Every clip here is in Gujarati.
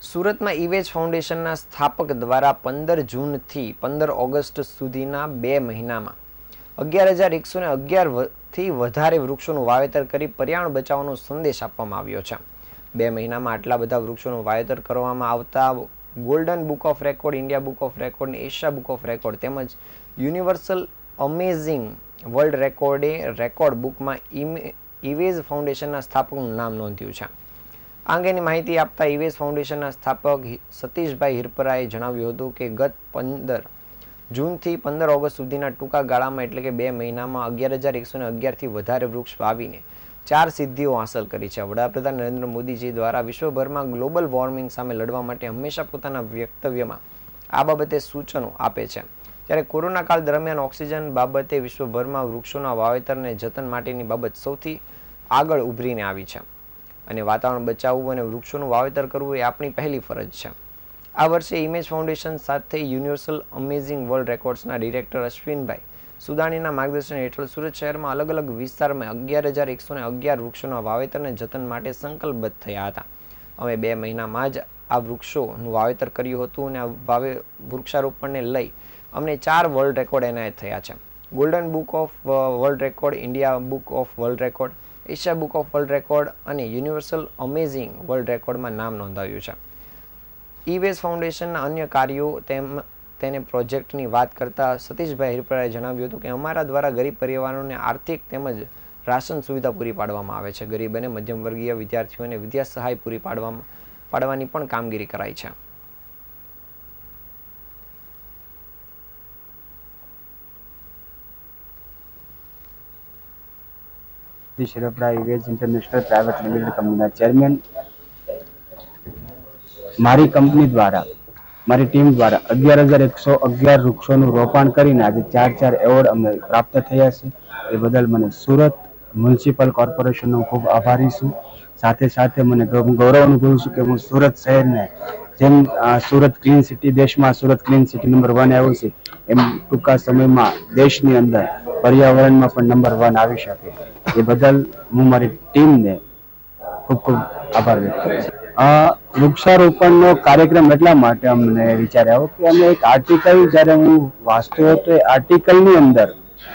સુરત में ઈવેજ ફાઉન્ડેશનના સ્થાપક દ્વારા 15 જૂનથી 15 ઓગસ્ટ સુધીના 2 મહિનામાં 11,111 થી વધારે વૃક્ષોનું વાવેતર કરી પર્યાવરણ બચાવવાનો સંદેશ આપવામાં આવ્યો છે। 2 મહિનામાં આટલા બધા વૃક્ષોનું વાવેતર કરવામાં આવતા golden book of record, India book of record અને એશિયા બુક ઓફ રેકોર્ડ તેમજ યુનિવર્સલ અમેઝિંગ વર્લ્ડ રેકોર્ડે રેકોર્ડ બુકમાં ઈવેજ ફાઉન્ડેશનના સ્થાપકનું નામ નોંધ્યું છે। આ અંગેની માહિતી આપતા ઈવેજ ફાઉન્ડેશનના સ્થાપક સતીશભાઈ હિરપરાએ જણાવ્યું હતું કે ગત 15 જૂનથી 15 ઓગસ્ટ સુધીના ટૂંકા ગાળામાં એટલે કે 2 મહિનામાં 11,111 થી વધારે વૃક્ષ વાવીને 4 સિદ્ધિઓ હાંસલ કરી છે। વડાપ્રધાન નરેન્દ્ર મોદીજી દ્વારા વિશ્વભરમાં ગ્લોબલ વોર્મિંગ સામે લડવા માટે હંમેશા પોતાના વક્તવ્યમાં આ બાબતે સૂચનો આપે છે। ત્યારે કોરોના કાળ દરમિયાન ઓક્સિજન બાબતે વિશ્વભરમાં વૃક્ષોના વાવેતર અને જતન માટેની બાબત સૌથી આગળ ઉભરીને આવી છે અને વાતાવરણ બચાવવું અને વૃક્ષોનું વાવેતર કરવું એ આપણી પહેલી ફરજ છે। આ વર્ષે ઇમેજ ફાઉન્ડેશન સાથે યુનિવર્સલ અમેઝિંગ વર્લ્ડ રેકોર્ડ્સના ડિરેક્ટર અશ્વિનભાઈ સુદાણીના માર્ગદર્શન હેઠળ સુરત શહેરમાં અલગ અલગ વિસ્તારમાં 11,111 વૃક્ષોના વાવેતર અને જતન માટે સંકલ્પબદ્ધ થયા હતા। અમે 2 મહિનામાં જ આ વૃક્ષોનું વાવેતર કર્યું હતું અને આ વૃક્ષારોપણને લઈ અમને 4 વર્લ્ડ રેકોર્ડ એનાયત થયા છે। Golden book of world record, India book of world record, Asia book of world record અને યુનિવર્સલ અમેઝિંગ વર્લ્ડ રેકોર્ડમાં નામ નોંધાવ્યું છે। ઈવેજ ફાઉન્ડેશનના અન્ય કાર્યો તેને પ્રોજેક્ટની વાત કરતા સતીશભાઈ હિરપરાએ જણાવ્યું હતું કે અમારા દ્વારા ગરીબ પરિવારોને આર્થિક તેમજ રાશન સુવિધા પૂરી પાડવામાં આવે છે। ગરીબ અને મધ્યમ વર્ગીય વિદ્યાર્થીઓને વિદ્યા સહાય પૂરી પાડવાની પણ કામગીરી કરાઈ છે। शिरपरा ईवेज international private limited company chairman मारी कंपनी द्वारा मारी टीम द्वारा 11,111 वृक्षों रोपण करीने आज 4 एवोर्ड अमे प्राप्त थया छे। ए बदल मने सूरत म्युनिसिपल कॉर्पोरेशन नो खूब आभारी छूं। साथे साथे मने गौरव अनुभवुं छुं के हूँ सूरत शहर ने जेम सूरत क्लीन सिटी देश में सूरत क्लीन सिटी नंबर 1 आव्युं छे एम टूंका समय में देश नी अंदर पर्यावरण में पण नंबर 1 आवी शके। ये बदल हूँ मारी टीम ने खूब खूब आभार व्यक्त करूं छुं। वृक्षारोपण नो कार्यक्रम एटला माटे अમને વિચાર આવ્યો કે અમે એક આર્ટિકલ જ્યારે હું વાંચતો હતો એ આર્ટિકલ ની અંદર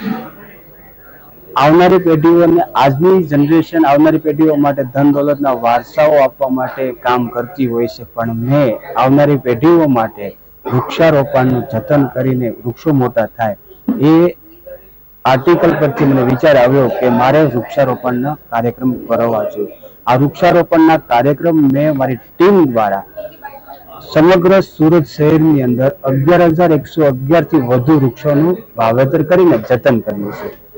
આવનારી પેઢીઓને આજની જનરેશન આવનારી પેઢીઓ માટે ધન દોલતના વારસાઓ આપવા માટે કામ કરતી હોય છે, પણ મેં આવનારી પેઢીઓ માટે વૃક્ષારોપણનું જતન કરીને વૃક્ષો મોટા થાય એ આર્ટિકલ પરથી મને વિચાર આવ્યો કે મારે વૃક્ષારોપણનો કાર્યક્રમ કરવો જોઈએ। આ વૃક્ષારોપણના કાર્યક્રમ મેં મારી ટીમ દ્વારા સમગ્ર સુરત શહેરની અંદર 11,111 થી વધુ વૃક્ષોનું વાવેતર કરીને જતન કર્યું છે।